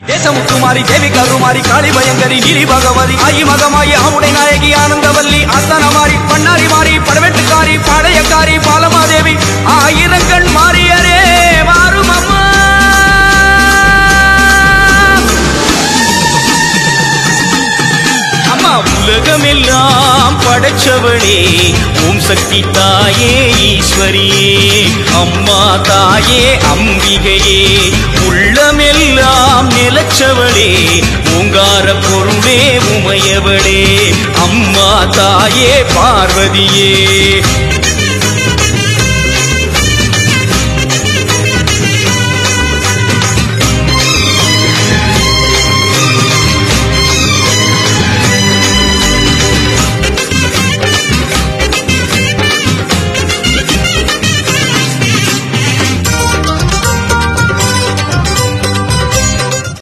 தேசமுத்துமாரி தேவி கருமாரி காளி பயங்கரி கிரி பகவதி ஆயி மகமாயி ஆவுடை நாயகி ஆனந்தவல்லி அஸ்தானமாரி பண்ணாரி மாறி படவெட்டுக்காரி பாளையக்காரி பாலமாதேவி ஆயிரங்கண் மாறியரே மாறும் அம்மா. அம்மா உலகமெல்லாம் படைச்சவளே ஓம் சக்தி தாயே ஈஸ்வரியே அம்மா தாயே அம்பிகையே உள்ளமெல்லாம் நிலச்சவளே ஓங்கார பொருளே உமையவளே அம்மா தாயே பார்வதியே.